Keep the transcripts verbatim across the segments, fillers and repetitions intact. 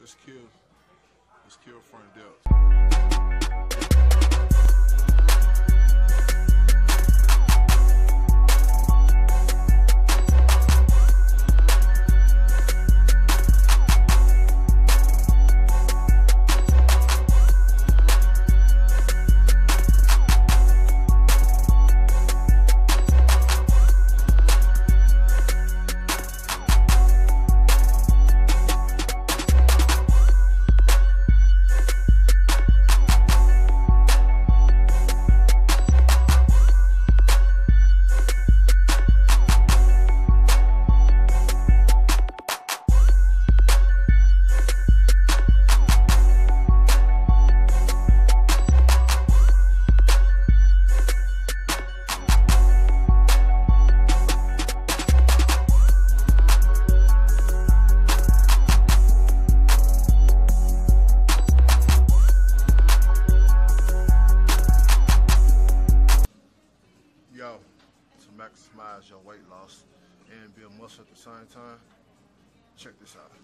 Let's kill, let's kill front delts. Yo, to maximize your weight loss and build muscle at the same time, check this out.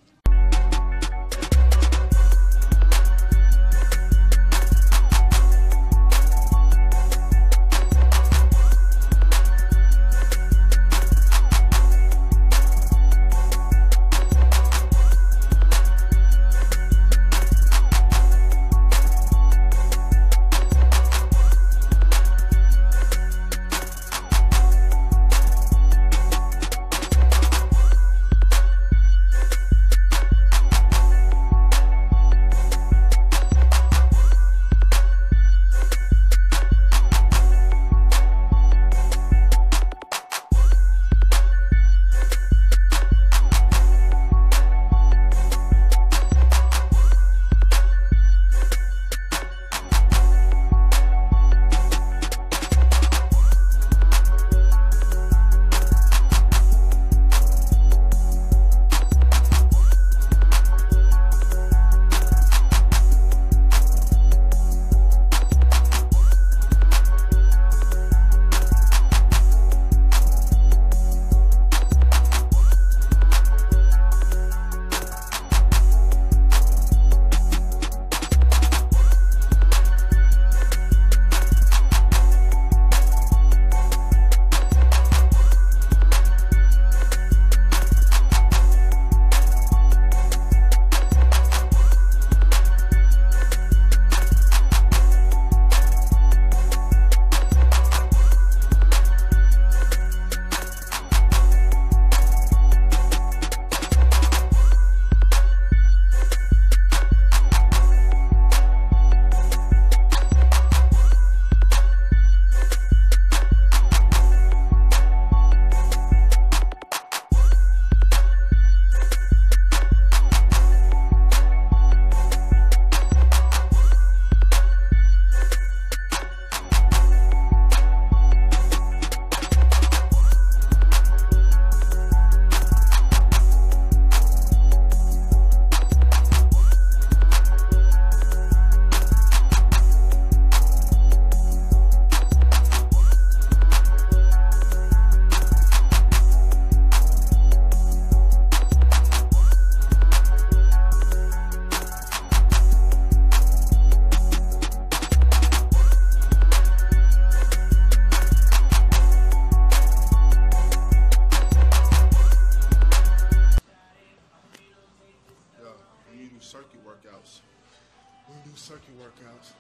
Circuit workouts. When you do circuit workouts,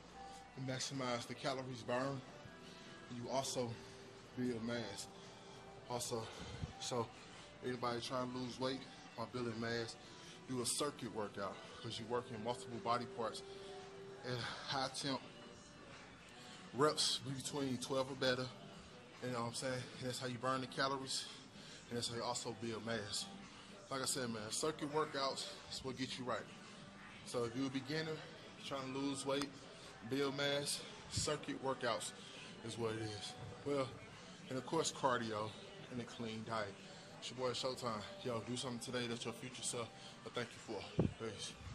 you maximize the calories burned. You also build mass. Also, so anybody trying to lose weight or building mass, do a circuit workout because you're working multiple body parts at high temp reps between twelve or better. You know what I'm saying? And that's how you burn the calories, and that's how you also build mass. Like I said, man, circuit workouts is what gets you right. So if you're a beginner, trying to lose weight, build mass, circuit workouts is what it is. Well, and of course, cardio and a clean diet. It's your boy Showtime. Yo, do something today that your future self will thank you for. Peace.